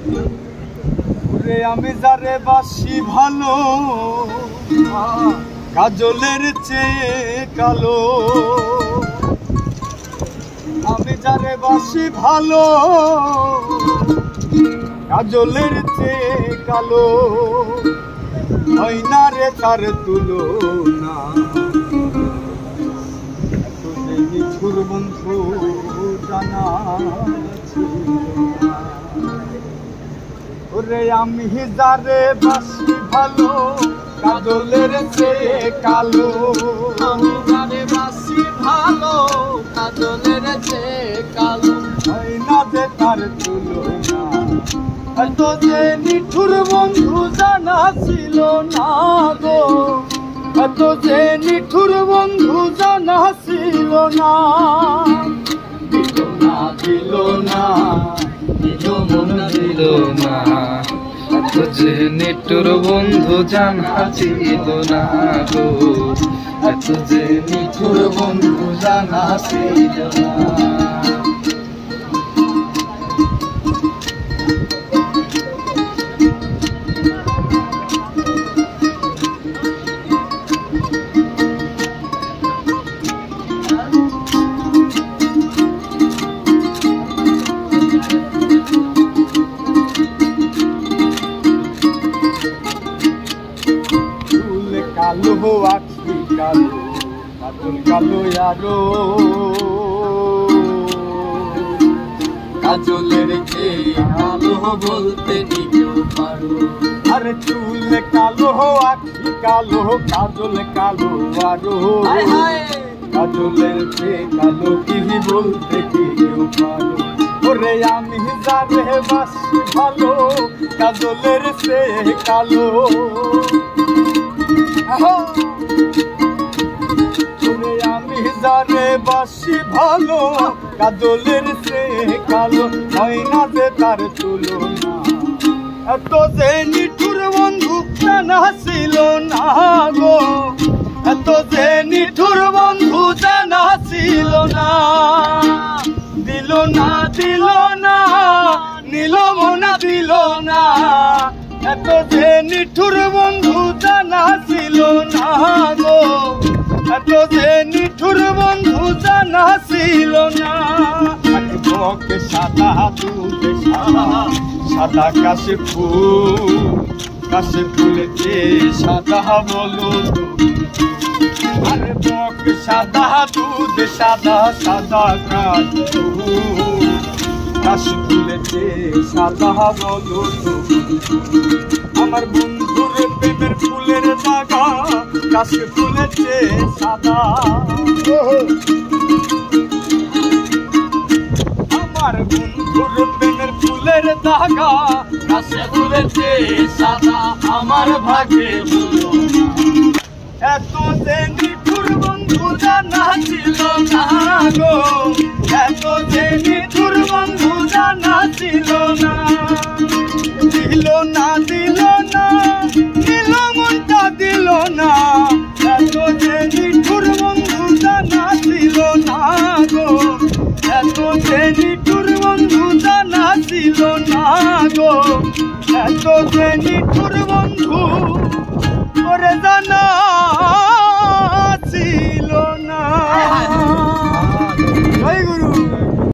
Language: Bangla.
ওরে আমি যারে বাসি ভালো কাজলের চেয়ে কালো, আমি যারে বাসি ভালো কাজলের চেয়ে কালো, হয় না রে তার তুলনা। এত যে নিঠুর বন্ধু জানা ছিল না। ওরে আমি যারে বাসি ভালো কাজলের চেয়ে কালো, আমি যারে বাসি ভালো কাজলের চেয়ে কালো, হয় না যে তার তুলনা। এত যে নিঠুর বন্ধু জানা ছিল না গো, এত যে নিঠুর বন্ধু জানা ছিল না। দিল না দিল না দিল মন দিল না, এত যে নিঠুর বন্ধু জানা ছিল না গো, এত যে নিঠুর বন্ধু জানা ছিল না। কালো আখি কালো কাজল কালো আরো, কাজলের চেয়ে কালো বলতে নিও পারো, আরে চুল কালো আখি কালো কাজল কালো আরো, হায় হায় কাজলের চেয়ে কালো কি বলতে কেউ পারো। ওরে আমি যারে বাসি ভালো কাজলের চেয়ে কালো, ওরে আমি যারে বাসি ভালো কাজলের চেয়ে কালো, হয় না যে তার তুলনা। এত যে নিঠুর বন্ধু জানা ছিল না গো, এত যে নিঠুর বন্ধু জানা ছিল না। দিল না দিল না নীল মনা দিল না, এত যে নিঠুর বন্ধু জানা ছিল না গো, এত যে নিঠুর বন্ধু জানা ছিল না। বকে সাদা দুধে সাদা সাদা কাশে ফুলেতে সাদা বলো, আরে বকে সাদা দুধে সাদা সাদা কাশে ফুলেতে সাদা বলো। আমার বন্ধুর প্রেমের ফুলের দাগা কাশে ফুলেতে সাদা, আমার বন্ধুর প্রেমের ফুলের দাগা কাশে ফুলেতে সাদা আমার ভাগে ছিল না। এত যে নিঠুর বন্ধু জানা ছিল না গো, এত যে নিঠুর বন্ধু জানা ছিল না। দিল না দিল না দিল মনটা দিল না, এত যে নিঠুর বন্ধু জানা ছিল না গো, এত যে নিঠুর বন্ধু জানা ছিল না গো, এত যে নিঠুর বন্ধু ওরে জানা